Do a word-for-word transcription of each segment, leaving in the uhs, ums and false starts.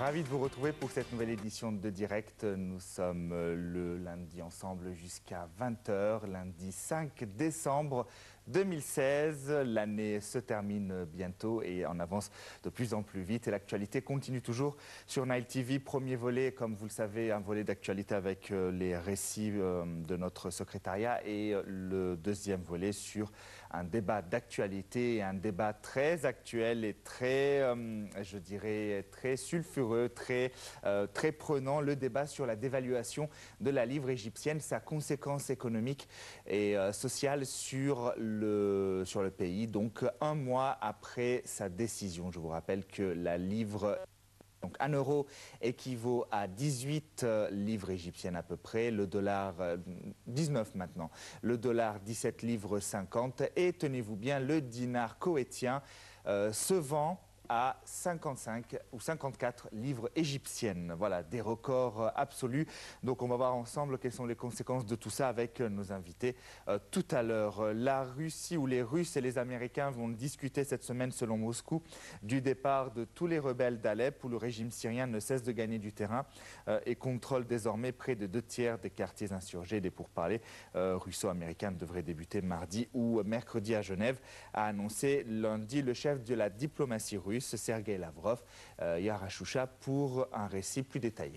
Ravi de vous retrouver pour cette nouvelle édition de Direct. Nous sommes le lundi ensemble jusqu'à vingt heures, lundi cinq décembre deux mille seize. L'année se termine bientôt et en avance de plus en plus vite. Et l'actualité continue toujours sur Nile T V. Premier volet, comme vous le savez, un volet d'actualité avec les récits de notre secrétariat et le deuxième volet sur un débat d'actualité, un débat très actuel et très, euh, je dirais, très sulfureux, très, euh, très prenant, le débat sur la dévaluation de la livre égyptienne, sa conséquence économique et euh, sociale sur le, sur le pays. Donc un mois après sa décision, je vous rappelle que la livre... Donc un euro équivaut à dix-huit euh, livres égyptiennes à peu près, le dollar euh, dix-neuf maintenant, le dollar dix-sept livres cinquante et tenez-vous bien, le dinar koweïtien euh, se vend à cinquante-cinq ou cinquante-quatre livres égyptiennes. Voilà, des records absolus. Donc on va voir ensemble quelles sont les conséquences de tout ça avec nos invités euh, tout à l'heure. La Russie ou les Russes et les Américains vont discuter cette semaine, selon Moscou, du départ de tous les rebelles d'Alep, où le régime syrien ne cesse de gagner du terrain euh, et contrôle désormais près de deux tiers des quartiers insurgés. Des pourparlers euh, russo-américains devraient débuter mardi ou mercredi à Genève, a annoncé lundi le chef de la diplomatie russe, Sergueï Lavrov, euh, hier à Choucha, pour un récit plus détaillé.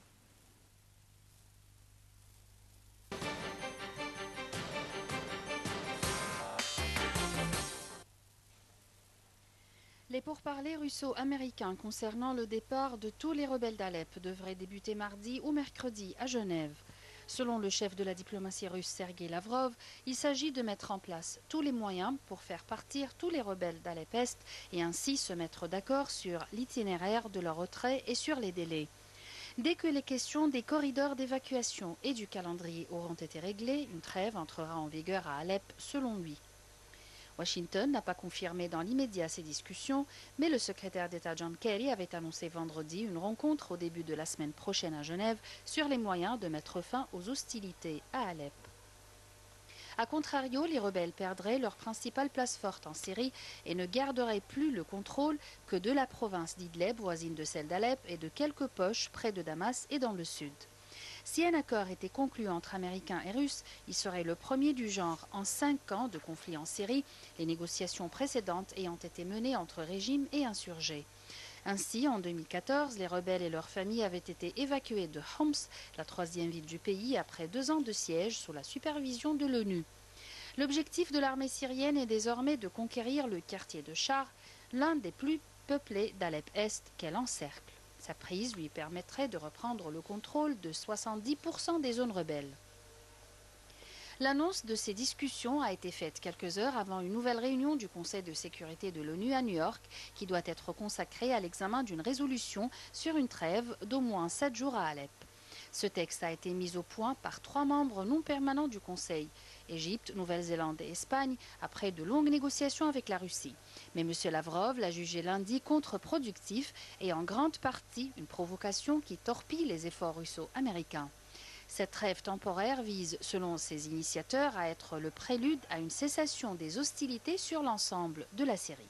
Les pourparlers russo-américains concernant le départ de tous les rebelles d'Alep devraient débuter mardi ou mercredi à Genève. Selon le chef de la diplomatie russe Sergueï Lavrov, il s'agit de mettre en place tous les moyens pour faire partir tous les rebelles d'Alep-Est et ainsi se mettre d'accord sur l'itinéraire de leur retrait et sur les délais. Dès que les questions des corridors d'évacuation et du calendrier auront été réglées, une trêve entrera en vigueur à Alep selon lui. Washington n'a pas confirmé dans l'immédiat ces discussions, mais le secrétaire d'État John Kerry avait annoncé vendredi une rencontre au début de la semaine prochaine à Genève sur les moyens de mettre fin aux hostilités à Alep. A contrario, les rebelles perdraient leur principale place forte en Syrie et ne garderaient plus le contrôle que de la province d'Idleb, voisine de celle d'Alep, et de quelques poches près de Damas et dans le sud. Si un accord était conclu entre Américains et Russes, il serait le premier du genre en cinq ans de conflit en Syrie, les négociations précédentes ayant été menées entre régimes et insurgés. Ainsi, en deux mille quatorze, les rebelles et leurs familles avaient été évacués de Homs, la troisième ville du pays, après deux ans de siège sous la supervision de l'ONU. L'objectif de l'armée syrienne est désormais de conquérir le quartier de Char, l'un des plus peuplés d'Alep-Est qu'elle encercle. Sa prise lui permettrait de reprendre le contrôle de soixante-dix pour cent des zones rebelles. L'annonce de ces discussions a été faite quelques heures avant une nouvelle réunion du Conseil de sécurité de l'ONU à New York, qui doit être consacrée à l'examen d'une résolution sur une trêve d'au moins sept jours à Alep. Ce texte a été mis au point par trois membres non permanents du Conseil, Égypte, Nouvelle-Zélande et Espagne, après de longues négociations avec la Russie. Mais M. Lavrov l'a jugé lundi contre-productif et en grande partie une provocation qui torpille les efforts russo-américains. Cette trêve temporaire vise, selon ses initiateurs, à être le prélude à une cessation des hostilités sur l'ensemble de la Syrie.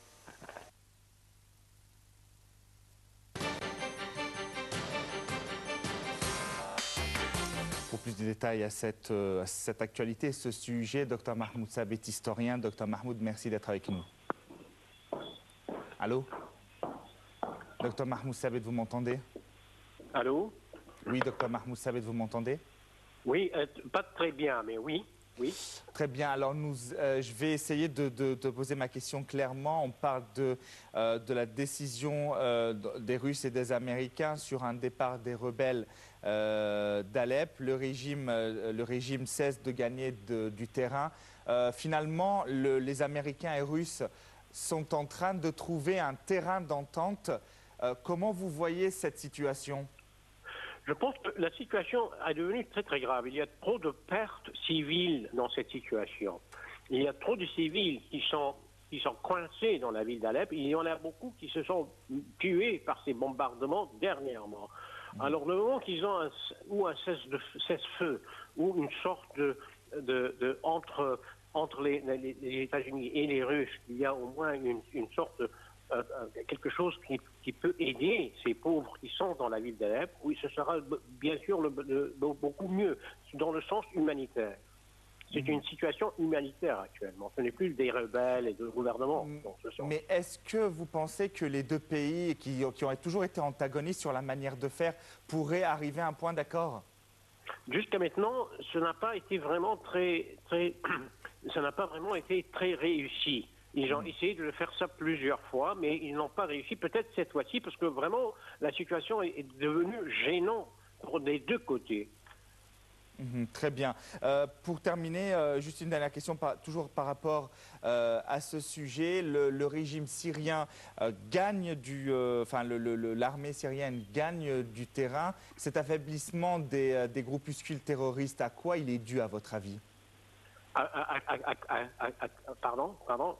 Pour plus de détails à cette, à cette actualité, ce sujet, Dr Mahmoud Sabet, historien. Dr Mahmoud, merci d'être avec nous. Allô? Dr Mahmoud Sabet, vous m'entendez? Allô? Oui, Dr Mahmoud Sabet, vous m'entendez? Oui, euh, pas très bien, mais oui. Oui. Très bien. Alors, nous, euh, je vais essayer de, de, de poser ma question clairement. On parle de, euh, de la décision euh, des Russes et des Américains sur un départ des rebelles euh, d'Alep. Le régime, euh, le régime cesse de gagner de, du terrain. Euh, finalement, le, les Américains et Russes sont en train de trouver un terrain d'entente. Euh, comment vous voyez cette situation ? Je pense que la situation est devenue très très grave. Il y a trop de pertes civiles dans cette situation. Il y a trop de civils qui sont, qui sont coincés dans la ville d'Alep. Il y en a beaucoup qui se sont tués par ces bombardements dernièrement. Alors le moment qu'ils ont un, ou un cesse-feu ou une sorte de, de, de entre, entre les, les, les États-Unis et les Russes, il y a au moins une, une sorte de euh, quelque chose qui, qui peut aider ces pauvres qui sont dans la ville d'Alep, oui, ce sera bien sûr le, le, beaucoup mieux, dans le sens humanitaire. C'est une situation humanitaire actuellement. Ce n'est plus des rebelles et des gouvernements dans ce sens. Mais est-ce que vous pensez que les deux pays qui, qui ont toujours été antagonistes sur la manière de faire pourraient arriver à un point d'accord? Jusqu'à maintenant, ce n'a pas été vraiment très, très, ça n'a pas vraiment été très réussi. Ils ont mmh. essayé de faire ça plusieurs fois, mais ils n'ont pas réussi. Peut-être cette fois-ci, parce que vraiment, la situation est devenue gênante pour les deux côtés. Mmh, très bien. Euh, pour terminer, euh, juste une dernière question, par, toujours par rapport euh, à ce sujet. Le, le régime syrien euh, gagne du, euh, enfin, le, le, l'armée syrienne gagne du terrain. Cet affaiblissement des, euh, des groupuscules terroristes, à quoi il est dû, à votre avis? à, à, à, à, Pardon, pardon.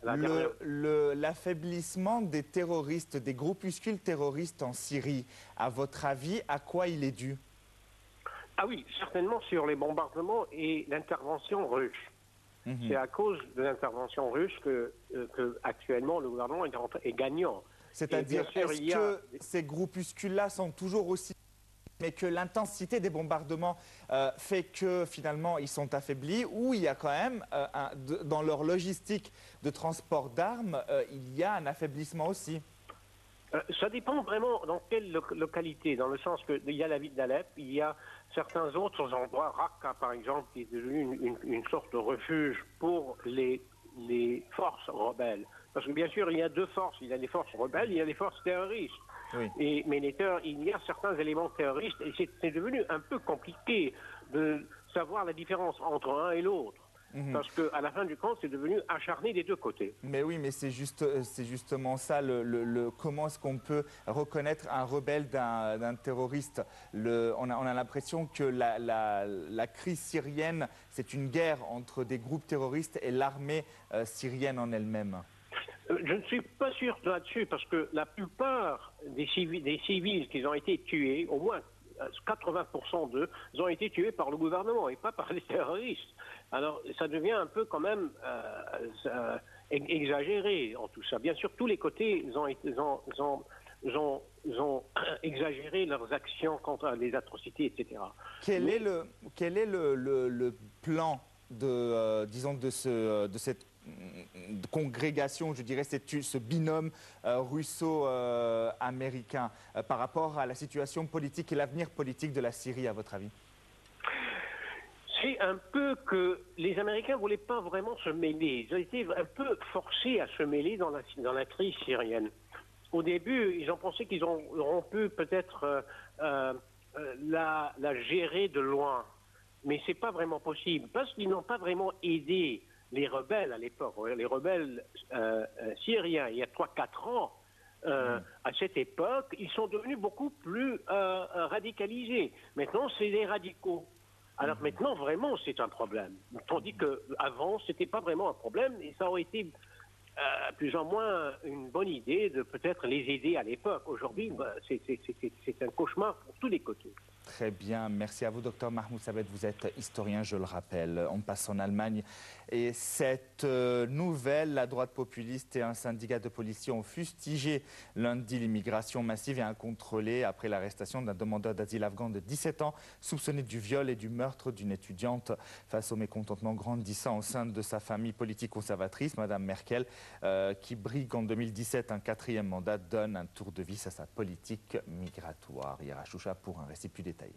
L'affaiblissement des terroristes, des groupuscules terroristes en Syrie, à votre avis, à quoi il est dû? Ah oui, certainement sur les bombardements et l'intervention russe. Mmh. C'est à cause de l'intervention russe que, euh, que actuellement le gouvernement est, est gagnant. C'est-à-dire, est-ce que a... ces groupuscules-là sont toujours aussi... mais que l'intensité des bombardements euh, fait que finalement ils sont affaiblis, ou il y a quand même, euh, un, de, dans leur logistique de transport d'armes, euh, il y a un affaiblissement aussi? Euh, ça dépend vraiment dans quelle lo localité, dans le sens qu'il y a la ville d'Alep, il y a certains autres endroits, Raqqa par exemple, qui est devenu une, une, une sorte de refuge pour les, les forces rebelles. Parce que bien sûr, il y a deux forces, il y a les forces rebelles, il y a les forces terroristes. Oui. Et, mais les terror il y a certains éléments terroristes, et c'est devenu un peu compliqué de savoir la différence entre un et l'autre. Mmh. Parce qu'à la fin du compte, c'est devenu acharné des deux côtés. Mais oui, mais c'est juste, c'est justement ça, le, le, le, comment est-ce qu'on peut reconnaître un rebelle d'un terroriste? le, On a, on a l'impression que la, la, la crise syrienne, c'est une guerre entre des groupes terroristes et l'armée euh, syrienne en elle-même. Je ne suis pas sûr là-dessus, parce que la plupart des civils, des civils qui ont été tués, au moins quatre-vingts pour cent d'eux, ont été tués par le gouvernement et pas par les terroristes. Alors, ça devient un peu quand même euh, euh, exagéré en tout ça. Bien sûr, tous les côtés ont, ont, ont, ont, ont exagéré leurs actions contre les atrocités, et cetera. Quel Mais... est le, quel est le, le, le plan de, euh, disons, de, ce, de cette de congrégation, je dirais, ce binôme euh, russo-américain euh, euh, par rapport à la situation politique et l'avenir politique de la Syrie, à votre avis? C'est un peu que les Américains ne voulaient pas vraiment se mêler. Ils ont été un peu forcés à se mêler dans la, dans la crise syrienne. Au début, ils ont pensé qu'ils auront pu peut-être euh, euh, la, la gérer de loin. Mais ce n'est pas vraiment possible, parce qu'ils n'ont pas vraiment aidé les rebelles à l'époque, les rebelles euh, euh, syriens, il y a trois quatre ans, euh, mmh. à cette époque, ils sont devenus beaucoup plus euh, radicalisés. Maintenant, c'est des radicaux. Alors mmh. maintenant, vraiment, c'est un problème. Tandis qu'avant, ce n'était pas vraiment un problème, et ça aurait été euh, plus ou moins une bonne idée de peut-être les aider à l'époque. Aujourd'hui, bah, c'est un cauchemar pour tous les côtés. Très bien, merci à vous, docteur Mahmoud Sabet. Vous êtes historien, je le rappelle. On passe en Allemagne. Et cette euh, nouvelle, la droite populiste et un syndicat de policiers ont fustigé lundi l'immigration massive et incontrôlée après l'arrestation d'un demandeur d'asile afghan de dix-sept ans, soupçonné du viol et du meurtre d'une étudiante. Face au mécontentement grandissant au sein de sa famille politique conservatrice, Madame Merkel, euh, qui brigue en deux mille dix-sept un quatrième mandat, donne un tour de vis à sa politique migratoire. Yara Choucha pour un récit plus détaillé.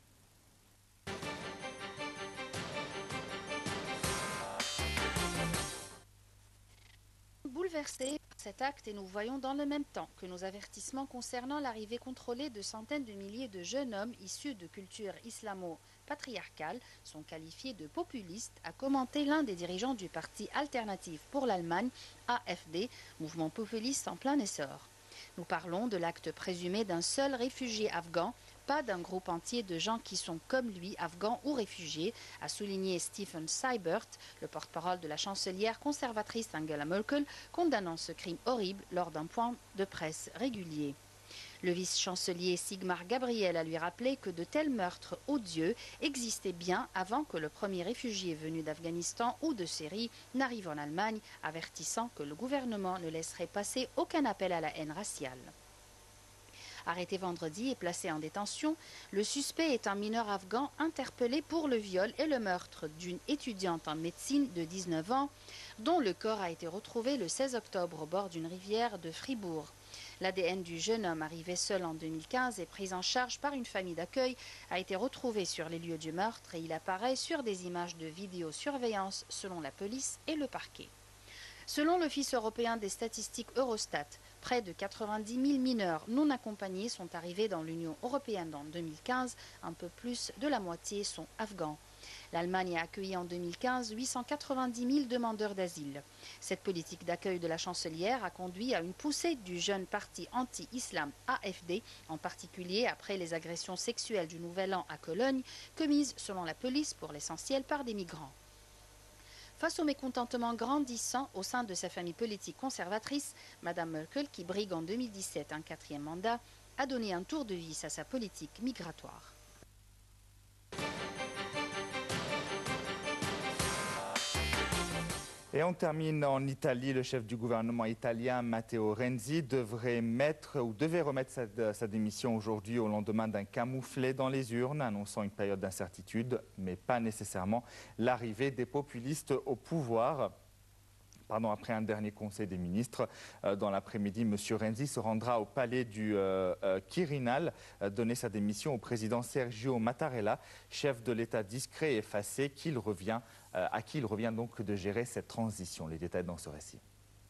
Bouleversés par cet acte, et nous voyons dans le même temps que nos avertissements concernant l'arrivée contrôlée de centaines de milliers de jeunes hommes issus de cultures islamo-patriarcales sont qualifiés de populistes, a commenté l'un des dirigeants du parti Alternative pour l'Allemagne, A F D, mouvement populiste en plein essor. Nous parlons de l'acte présumé d'un seul réfugié afghan, pas d'un groupe entier de gens qui sont comme lui, afghans ou réfugiés, a souligné Stephen Seibert, le porte-parole de la chancelière conservatrice Angela Merkel, condamnant ce crime horrible lors d'un point de presse régulier. Le vice-chancelier Sigmar Gabriel a lui rappelé que de tels meurtres odieux existaient bien avant que le premier réfugié venu d'Afghanistan ou de Syrie n'arrive en Allemagne, avertissant que le gouvernement ne laisserait passer aucun appel à la haine raciale. Arrêté vendredi et placé en détention, le suspect est un mineur afghan interpellé pour le viol et le meurtre d'une étudiante en médecine de dix-neuf ans, dont le corps a été retrouvé le seize octobre au bord d'une rivière de Fribourg. L'A D N du jeune homme arrivé seul en deux mille quinze et pris en charge par une famille d'accueil a été retrouvé sur les lieux du meurtre et il apparaît sur des images de vidéosurveillance selon la police et le parquet. Selon l'Office européen des statistiques Eurostat, près de quatre-vingt-dix mille mineurs non accompagnés sont arrivés dans l'Union européenne en deux mille quinze, un peu plus de la moitié sont afghans. L'Allemagne a accueilli en deux mille quinze huit cent quatre-vingt-dix mille demandeurs d'asile. Cette politique d'accueil de la chancelière a conduit à une poussée du jeune parti anti-islam A F D, en particulier après les agressions sexuelles du Nouvel An à Cologne, commises selon la police pour l'essentiel par des migrants. Face au mécontentement grandissant au sein de sa famille politique conservatrice, Mme Merkel, qui brigue en deux mille dix-sept un quatrième mandat, a donné un tour de vis à sa politique migratoire. Et on termine en Italie. Le chef du gouvernement italien, Matteo Renzi, devrait mettre ou devait remettre sa, sa démission aujourd'hui au lendemain d'un camouflet dans les urnes, annonçant une période d'incertitude, mais pas nécessairement l'arrivée des populistes au pouvoir. Pardon, après un dernier conseil des ministres, euh, dans l'après-midi, M. Renzi se rendra au palais du euh, euh, Quirinal, euh, donner sa démission au président Sergio Mattarella, chef de l'État discret et effacé, qu'il revient, euh, à qui il revient donc de gérer cette transition. Les détails dans ce récit.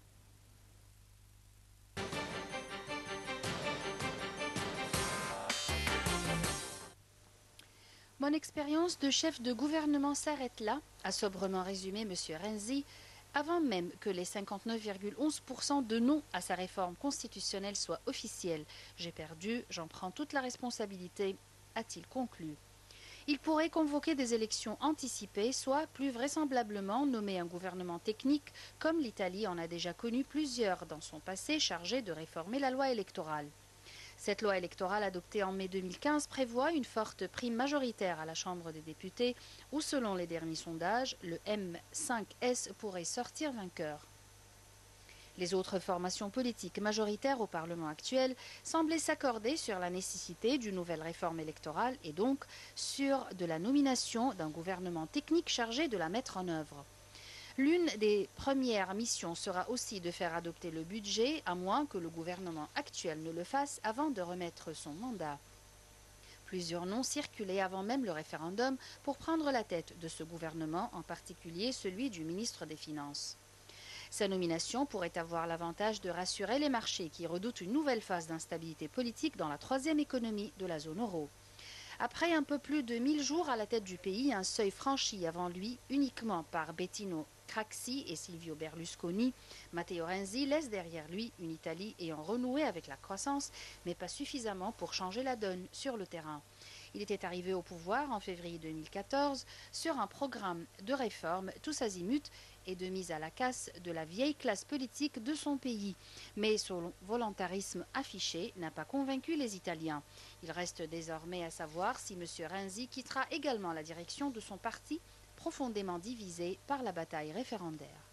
Mon expérience de chef de gouvernement s'arrête là, a sobrement résumé M. Renzi, avant même que les cinquante-neuf virgule onze pour cent de non à sa réforme constitutionnelle soient officiels. J'ai perdu, j'en prends toute la responsabilité, a-t-il conclu. Il pourrait convoquer des élections anticipées, soit plus vraisemblablement nommer un gouvernement technique, comme l'Italie en a déjà connu plusieurs dans son passé chargés de réformer la loi électorale. Cette loi électorale adoptée en mai deux mille quinze prévoit une forte prime majoritaire à la Chambre des députés où, selon les derniers sondages, le M cinq S pourrait sortir vainqueur. Les autres formations politiques majoritaires au Parlement actuel semblaient s'accorder sur la nécessité d'une nouvelle réforme électorale et donc sur de la nomination d'un gouvernement technique chargé de la mettre en œuvre. L'une des premières missions sera aussi de faire adopter le budget, à moins que le gouvernement actuel ne le fasse avant de remettre son mandat. Plusieurs noms circulaient avant même le référendum pour prendre la tête de ce gouvernement, en particulier celui du ministre des Finances. Sa nomination pourrait avoir l'avantage de rassurer les marchés qui redoutent une nouvelle phase d'instabilité politique dans la troisième économie de la zone euro. Après un peu plus de mille jours à la tête du pays, un seuil franchi avant lui uniquement par Bettino Craxi et Silvio Berlusconi, Matteo Renzi laisse derrière lui une Italie ayant renoué avec la croissance, mais pas suffisamment pour changer la donne sur le terrain. Il était arrivé au pouvoir en février deux mille quatorze sur un programme de réforme tous azimuts et de mise à la casse de la vieille classe politique de son pays. Mais son volontarisme affiché n'a pas convaincu les Italiens. Il reste désormais à savoir si M. Renzi quittera également la direction de son parti, profondément divisé par la bataille référendaire.